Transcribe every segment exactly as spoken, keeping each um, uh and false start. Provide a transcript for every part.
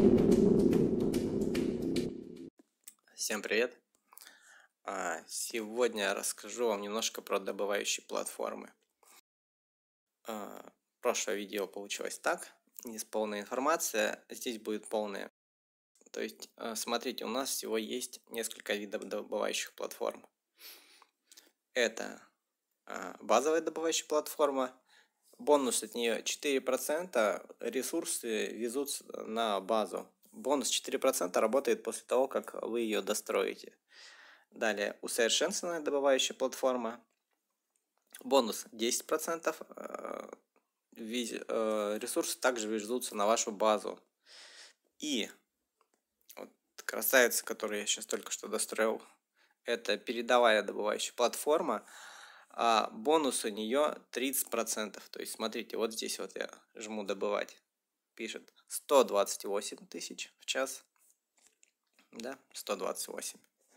Всем привет! А, Сегодня я расскажу вам немножко про добывающие платформы. А, Прошлое видео получилось так, не с полной информацией, здесь будет полная. То есть, а, смотрите, у нас всего есть несколько видов добывающих платформ. Это а, базовая добывающая платформа. Бонус от нее четыре процента, ресурсы везут на базу. Бонус четыре процента работает после того, как вы ее достроите. Далее, усовершенствованная добывающая платформа. Бонус десять процентов. Ресурсы также везутся на вашу базу. И вот красавица, которую я сейчас только что достроил, это передовая добывающая платформа. А бонус у нее тридцать процентов. То есть, смотрите, вот здесь вот я жму добывать. Пишет сто двадцать восемь тысяч в час. Да, сто двадцать восемь.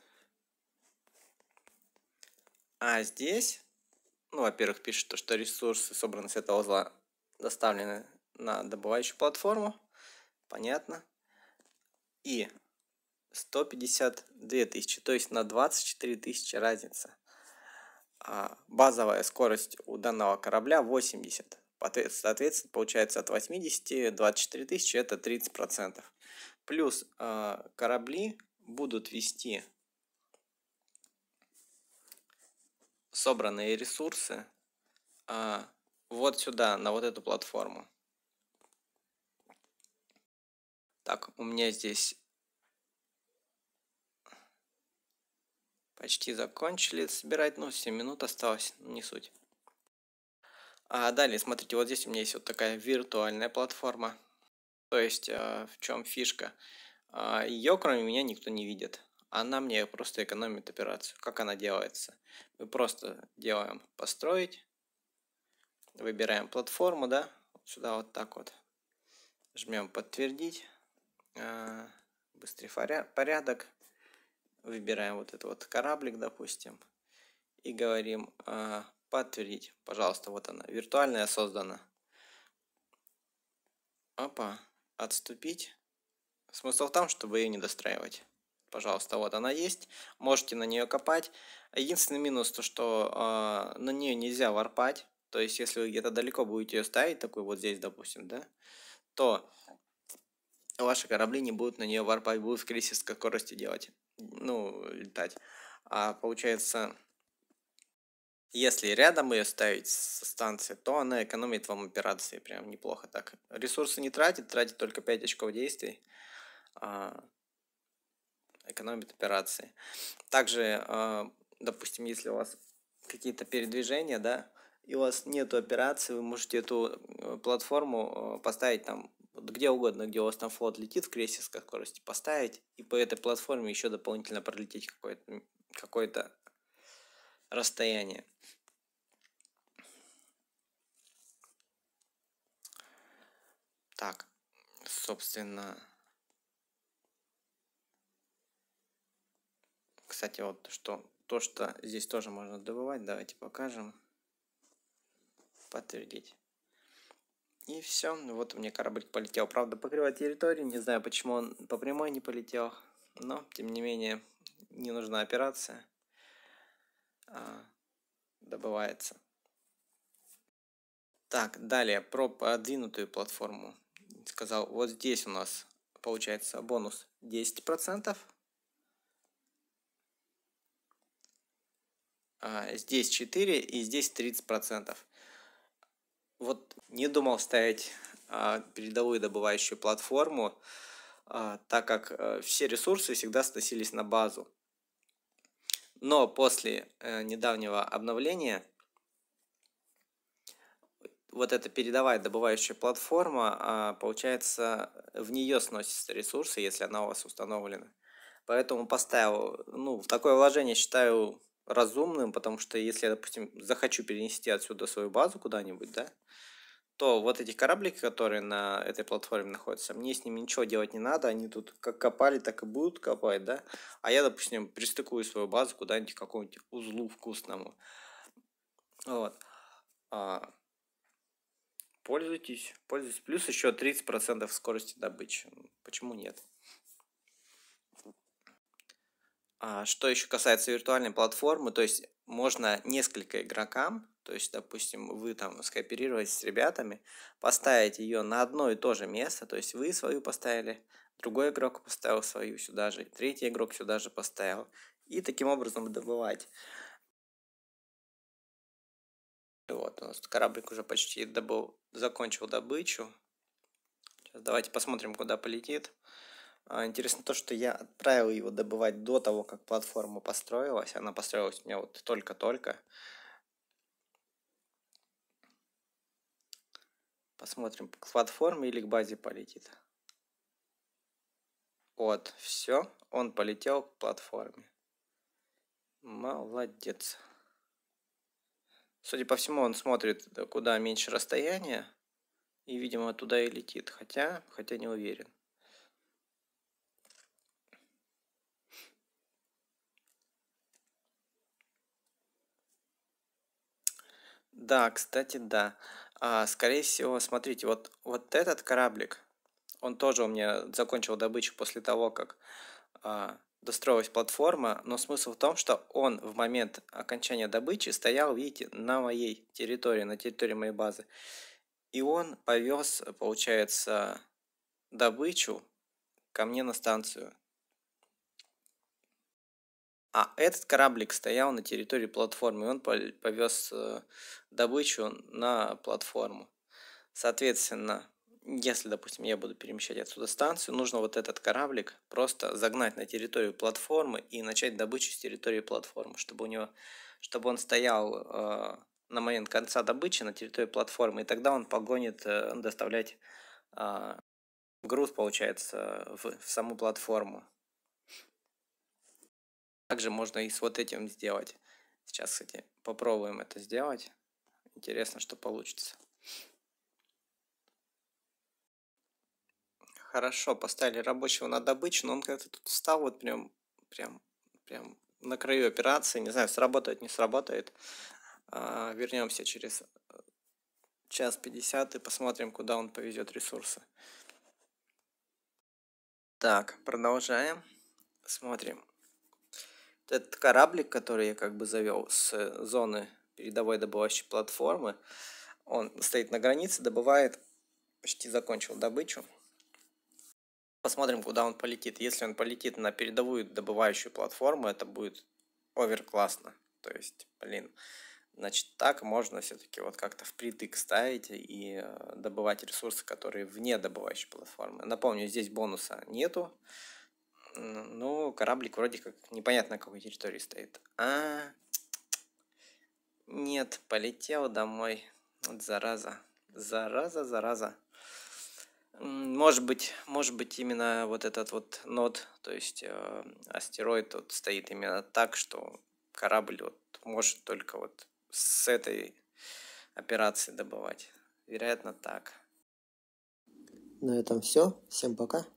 А здесь, ну, во-первых, пишет, то, что ресурсы, собранные с этого узла, доставлены на добывающую платформу. Понятно. И сто пятьдесят две тысячи, то есть на двадцать четыре тысячи разница. А базовая скорость у данного корабля восемьдесят. Соответственно, получается от восьмидесяти двадцать четыре тысячи, это тридцать процентов. Плюс э, корабли будут вести собранные ресурсы э, вот сюда, на вот эту платформу. Так, у меня здесь почти закончили собирать, ну, семь минут осталось, не суть. А далее, смотрите, вот здесь у меня есть вот такая виртуальная платформа. То есть, э, в чем фишка? Э, ее кроме меня никто не видит. Она мне просто экономит операцию. Как она делается? Мы просто делаем построить, выбираем платформу, да, сюда вот так вот. Жмем подтвердить, э, быстрый порядок. Выбираем вот этот вот кораблик, допустим, и говорим э, подтвердить. Пожалуйста, вот она, виртуальная создана. Опа, отступить. Смысл в том, чтобы ее не достраивать. Пожалуйста, вот она есть. Можете на нее копать. Единственный минус то, что э, на нее нельзя варпать. То есть, если вы где-то далеко будете ее ставить, такой вот здесь, допустим, да, то ваши корабли не будут на нее варпать, будут в крейсерской скорости делать, ну, летать. А получается, если рядом ее ставить со станции, то она экономит вам операции прям неплохо так. Ресурсы не тратит, тратит только пять очков действий. А, экономит операции. Также, а, допустим, если у вас какие-то передвижения, да, и у вас нету операции, вы можете эту платформу поставить там где угодно, где у вас там флот летит в крейсерской скорости, поставить и по этой платформе еще дополнительно пролететь какое-то какое-то расстояние. Так, собственно, кстати, вот что то, что здесь тоже можно добывать, давайте покажем. Подтвердить. И все, вот у меня корабль полетел. Правда, покрывать территорию, не знаю, почему он по прямой не полетел, но, тем не менее, не нужна операция. А, добывается. Так, далее, про продвинутую платформу. Сказал, вот здесь у нас получается бонус десять процентов. А, здесь четыре и здесь тридцать процентов. Вот не думал ставить а, передовую добывающую платформу, а, так как а, все ресурсы всегда сносились на базу. Но после а, недавнего обновления вот эта передовая добывающая платформа, а, получается, в нее сносятся ресурсы, если она у вас установлена. Поэтому поставил, ну, в такое вложение считаю разумным, потому что если я, допустим, захочу перенести отсюда свою базу куда-нибудь, да, то вот эти кораблики, которые на этой платформе находятся, мне с ними ничего делать не надо, они тут как копали, так и будут копать, да, а я, допустим, пристыкую свою базу куда-нибудь к какому-нибудь узлу вкусному. Вот. А, пользуйтесь, пользуйтесь. Плюс еще тридцать процентов скорости добычи. Почему нет? А что еще касается виртуальной платформы, то есть можно несколько игрокам, то есть, допустим, вы там скооперировались с ребятами, поставить ее на одно и то же место, то есть вы свою поставили, другой игрок поставил свою сюда же, третий игрок сюда же поставил, и таким образом добывать. Вот, у нас кораблик уже почти добыл, закончил добычу. Сейчас давайте посмотрим, куда полетит. А, Интересно то, что я отправил его добывать до того, как платформа построилась. Она построилась у меня вот только-только. Посмотрим, к платформе или к базе полетит. Вот, все, он полетел к платформе. Молодец. Судя по всему, он смотрит, куда меньше расстояние. И, видимо, туда и летит. Хотя, хотя не уверен. Да, кстати, да. А, скорее всего, смотрите, вот, вот этот кораблик, он тоже у меня закончил добычу после того, как а, достроилась платформа, но смысл в том, что он в момент окончания добычи стоял, видите, на моей территории, на территории моей базы. И он повез, получается, добычу ко мне на станцию. А этот кораблик стоял на территории платформы, и он повез э, добычу на платформу. Соответственно, если, допустим, я буду перемещать отсюда станцию, нужно вот этот кораблик просто загнать на территорию платформы и начать добычу с территории платформы, чтобы у него, чтобы он стоял э, на момент конца добычи на территории платформы, и тогда он погонит э, доставлять э, груз, получается, в, в саму платформу. Также можно и с вот этим сделать. Сейчас, кстати, попробуем это сделать. Интересно, что получится. Хорошо, поставили рабочего на добычу, но он как-то тут встал вот прям, прям, прям на краю операции. Не знаю, сработает, не сработает. А, вернемся через час пятьдесят и посмотрим, куда он повезет ресурсы. Так, продолжаем. Смотрим. Этот кораблик, который я как бы завел с зоны передовой добывающей платформы, он стоит на границе, добывает, почти закончил добычу. Посмотрим, куда он полетит. Если он полетит на передовую добывающую платформу, это будет овер классно. То есть, блин, значит, так можно все-таки вот как-то впритык ставить и добывать ресурсы, которые вне добывающей платформы. Напомню, здесь бонуса нету. Ну, кораблик вроде как непонятно на какой территории стоит. А, нет, полетел домой. Вот зараза. Зараза, зараза. Может быть, может быть именно вот этот вот нод, то есть э, астероид вот стоит именно так, что корабль вот может только вот с этой операции добывать. Вероятно, так. На этом все. Всем пока.